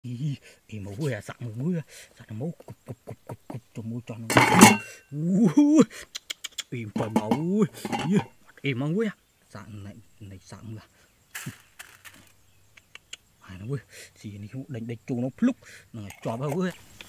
Em máu à, sẵn máu cục cho mũi cho nó. Em phải máu. Em máu à. Sẵn này sẵn là. Ai nó ơi, gì này đánh đánh chung nó lúc nó cho bao ơi.